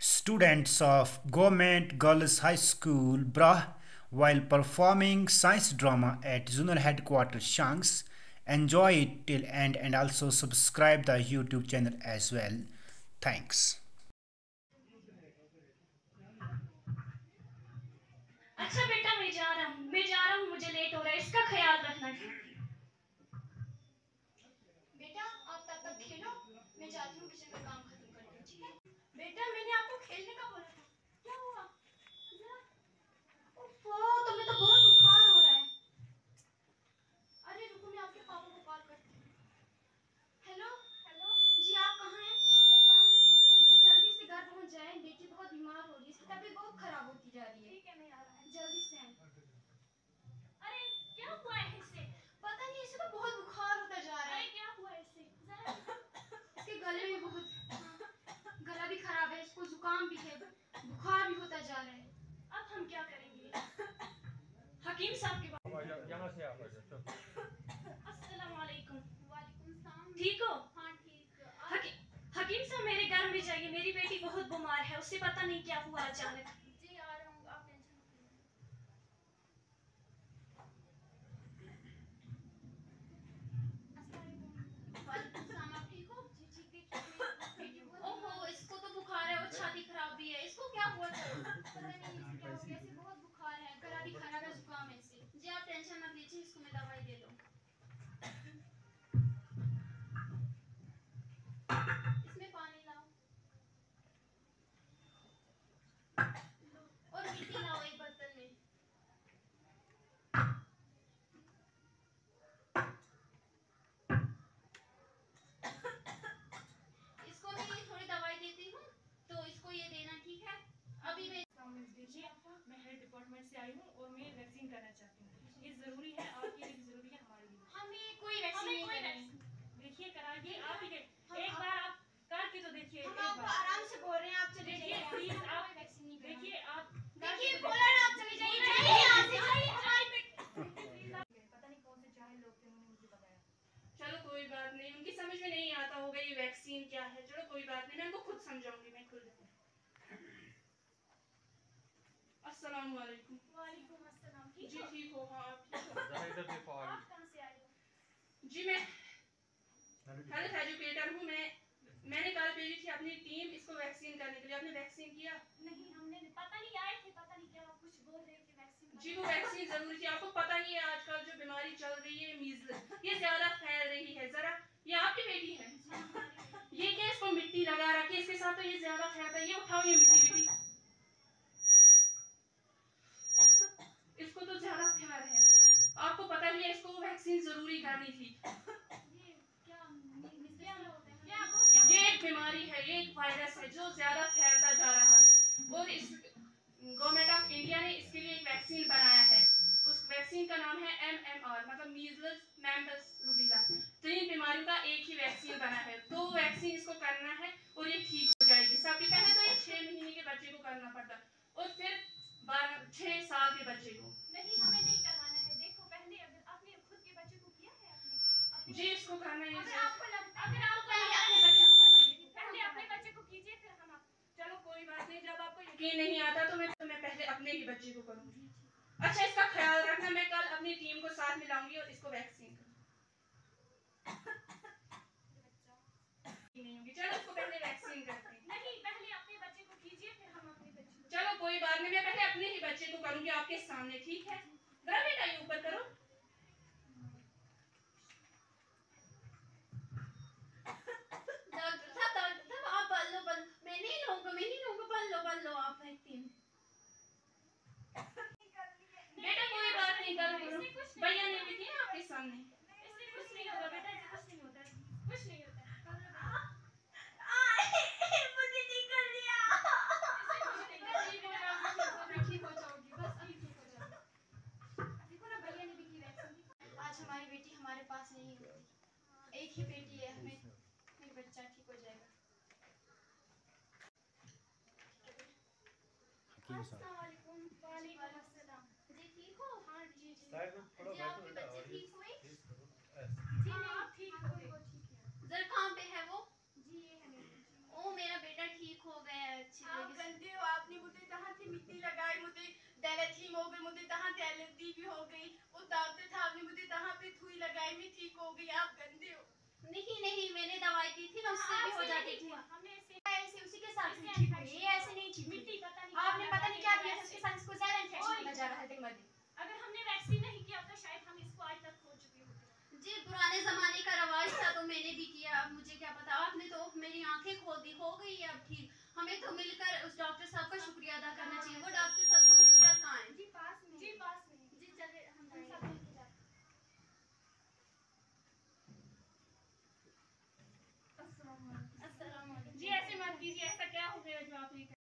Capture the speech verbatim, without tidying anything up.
Students of Government Girls High School Brah, while performing science drama at zonal headquarters Shanks. Enjoy it till end and also subscribe the YouTube channel as well. Thanks. अच्छा बेटा, मैं जा रहा हूँ मैं जा रहा हूँ मुझे लेट हो रहा है, इसका ख्याल रखना। बेटा आप तब तक खेलो, मैं जाती हूँ किचन का काम खत्म करती हूँ, ठीक है? बेटा मैंने आपको खेलने का बोला था, क्या हुआ? जरा ओफो, तुम्हें तो बहुत बुखार हो रहा है। अरे रुको, मैं आपके पापा को कॉल करती हूँ। हेलो हेलो जी, आप कहाँ हैं? मैं काम पे हूँ। जल्दी से घर पहुँच जाएं, बेटी बहुत बीमार हो रही है, इसकी तबीयत बहुत खराब होती जा रही है। ठीक है, मैं आ रहा हूँ, जल्दी से आएं। अरे क्या हुआ है इसे? पता नहीं, इसे तो बहुत बुखार होता जा रहा है। अरे क्या हुआ इसे? जरा इसके गले में बहुत, हाँ, गला भी खराब है, इसको जुकाम भी है, बुखार भी होता जा रहा है। अब हम क्या करेंगे? हकीम साहब के पास। यहाँ से आप अस्सलाम वालेकुम। वालेकुम सलाम। ठीक हो? हाँ ठीक। हकी, हकीम साहब मेरे घर में जाइए, मेरी बेटी बहुत बीमार है, उसे पता नहीं क्या हुआ अचानक। जी आ रहा हूँ, आप टेंशन मत लीजिए। वालेकुम सलाम, आप ठीक हो? जी ठीक। देखिए बेटी बहुत, ओहो इसको तो बुखार है और छाती खराब भी है, इसको क्या हुआ था? पता नहीं इसे क्या हो गया, इसे बहुत बुखार है, गला भी खराब है, जुकाम है इसे। जी आप टेंशन मत लीजिए, इसको मैं दवाई दे दूँ। इसमें पानी लाओ और मिट्टी लाओ एक बर्तन में। इसको मैं ये थोड़ी दवाई देती हूँ, तो इसको ये देना, ठीक है? अभी मैं देखिए, मैं हेल्थ डिपार्टमेंट से आई हूँ और मैं वैक्सीन करना चाहती हूँ। ये जरूरी है, आपके लिए भी जरूरी है, हमारे लिए भी। हमें कोई वैक्सीन नहीं करानी। देखिए कराइए, आप ही एक बार आप करके तो देखिए। हम आपको आराम से बोल रहे हैं, आप चले जाइए। प्लीज हमें आप कोई वैक्सीन नहीं करानी। देखिए, आप देखिए बोला ना, आप चले जाइए। जाइए यहाँ से, जाइए हमारे पे। पता नहीं कौन से जाहिल लोग थे, उन्होंने मुझे बताया। चलो कोई बात नहीं, उनकी समझ में नहीं आता होगा ये वैक्सीन क्या है। चलो कोई बात नहीं, मैं उनको खुद समझाऊंगी, मैं खुद। अस्सलाम वालेकुम। वालेकुम अस्सलाम। ठीक जी हो? ठीक हो? हाँ आप ठीक हो? इधर देखो आगे। आप कहाँ से आए हो? जी मैं हेल्थ एजुकेटर हूँ। मैं मैंने कल भेजी थी अपनी टीम इसको वैक्सीन करने के लिए। आपने वैक्सीन किया? नहीं हमने, पता नहीं आए थे, पता नहीं क्या कुछ बोल रहे थे वैक्सीन। जी वो वैक्सीन जरूरी थी। आपको पता ही है आजकल जो बीमारी चल रही है मीजल्स, ये ज्यादा फैल रही है। जरा ये आपकी बेटी है, ये क्या इसको मिट्टी लगा रखी इसके साथ, तो ये ज्यादा फैलता है। ये उठाओ ये मिट्टी बेटी, इसको तो ज्यादा फैल है। आपको पता ही है इसको वैक्सीन जरूरी करनी थी। ये क्या क्या होता है? क्या वो क्या? ये एक बीमारी है, ये एक वायरस है जो ज्यादा फैलता जा रहा है और इस गवर्नमेंट ऑफ इंडिया ने इसके लिए एक वैक्सीन बनाया है। उस वैक्सीन का नाम है एम एम आर, मतलब मीजल्स मैम्पस रूबीला। तीन बीमारियों का एक ही वैक्सीन बना है, दो वैक्सीन इसको करना है और ये ठीक हो जाएगी। सबसे पहले तो ये छह महीने के बच्चे को करना पड़ता और फिर बारह छह साल के बच्चे को। नहीं हमें नहीं करवाना है। देखो पहले अगर आपने खुद के बच्चे को किया है, आपने अपने जी इसको करना है। अगर आपको लगता है, अगर आपको पहले अपने बच्चे को करवा दीजिए, पहले अपने बच्चे को कीजिए, फिर हम आप। चलो कोई बात नहीं, जब आपको यकीन नहीं आता तो मैं तो मैं पहले अपने ही बच्चे को करूंगी। अच्छा इसका ख्याल रखना, मैं कल अपनी टीम को साथ मिलाऊंगी और इसको वैक्सीन नहीं होगी। चलो इसको पहले वैक्सीन करते हैं। नहीं पहले अपने बच्चे को कीजिए, फिर हम अपने बच्चे को। चलो कोई बात नहीं, मैं पहले अपने ही बच्चे को करूंगी आपके सामने, ठीक है? जरा बेटा ये ऊपर करो। डॉक्टर साहब, डॉक्टर साहब आप बल लो, बल मैं नहीं लूंगा, मैं नहीं लूंगा, बल लो, बल लो आप वैक्सीन। बेटा कोई बात नहीं, करो करो, भैया ने भी किया आपके सामने। इससे कुछ नहीं होगा बेटा, इससे कुछ नहीं होता, कुछ नहीं होता। मुझे ठीक कर दिया। इससे कुछ नहीं होगा, ठीक हो जाओगी, ठीक हो जाओगी, बस अभी ठीक हो जाओगी। देखो ना भैया ने भी की वैक्सीन। आज हमारी बेटी हमारे पास नहीं होती, एक ही बेटी है, हमें फिर बच्चा ठीक हो जाएगा। अस्सलाम वालेकुम। वालेकुम अस्सलाम। जी ठीक हो? हाँ जी जी। साइड में थोड़ा जी आपके बैठो बच्चे बेटा, ठीक हुए? जी हाँ नहीं, आप ठीक हाँ, हो वो- गए। वो ठीक है। जरा कहाँ पे है वो? जी ये है मेरी। ओ मेरा बेटा ठीक हो गया है, अच्छी आप तरीके यकीन हो गई मुझे तहाँ ते एलर्जी भी हो गई। वो दावते था आपने मुझे तहाँ पे सुई लगाई, मैं ठीक हो गई। आप गंदे हो। नहीं नहीं, मैंने दवाई दी थी ना, उससे भी हो जाती थी। हमने ऐसे उसी के साथ ठीक हुई, ये ऐसे नहीं ठीक हुई। आपने पता नहीं क्या किया था उसके साथ, इसको ज्यादा इन्फेक्शन होता जा रहा है दिन ब दिन। अगर हमने वैक्सीन नहीं किया तो शायद हम इसको आज तक खो चुके होते। जी पुराने जमाने का रवाज था तो मैंने भी किया, अब मुझे क्या पता। आपने तो मेरी आंखें खोल दी, हो गई है अब ठीक। हमें तो मिलकर उस डॉक्टर साहब का शुक्रिया अदा करना चाहिए। वो डॉक्टर साहब का हॉस्पिटल कहाँ है? जी पास में। जी पास में। जी चले हम हम जाएंगे। सब मिलके जाते हैं। अस्सलाम वालेकुम। जी ऐसे मत कीजिए, ऐसा क्या हो गया जो आप ये